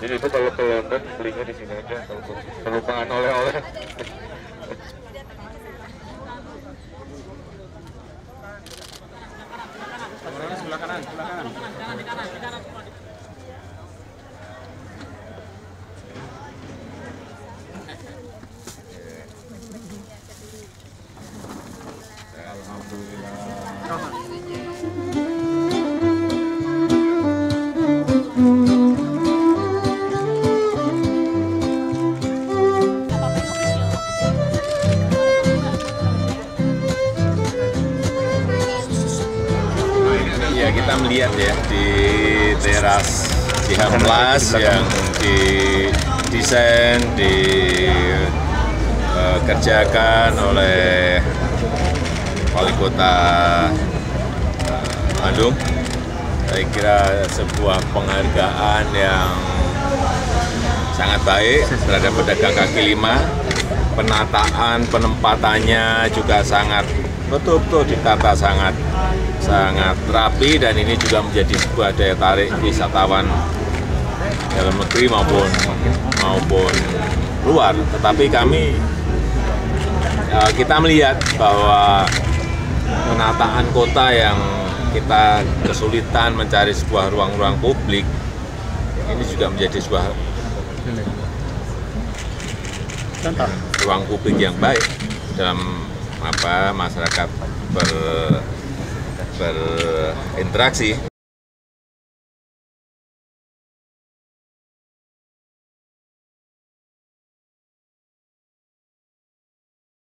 Jadi itu kalau ke London belinya di sini aja, kalau kelupaan oleh-oleh. Sebelah kanan, sebelah kanan. Ya, kita melihat ya di teras di Hamplas yang didesain, dikerjakan oleh Wali Kota Bandung. Saya kira sebuah penghargaan yang sangat baik terhadap pedagang kaki lima. Penataan, penempatannya juga sangat betul-betul ditata sangat rapi, dan ini juga menjadi sebuah daya tarik wisatawan dalam negeri maupun luar. Tetapi kita melihat bahwa penataan kota yang kita kesulitan mencari sebuah ruang-ruang publik, ini juga menjadi sebuah ruang publik yang baik dalam masyarakat berinteraksi.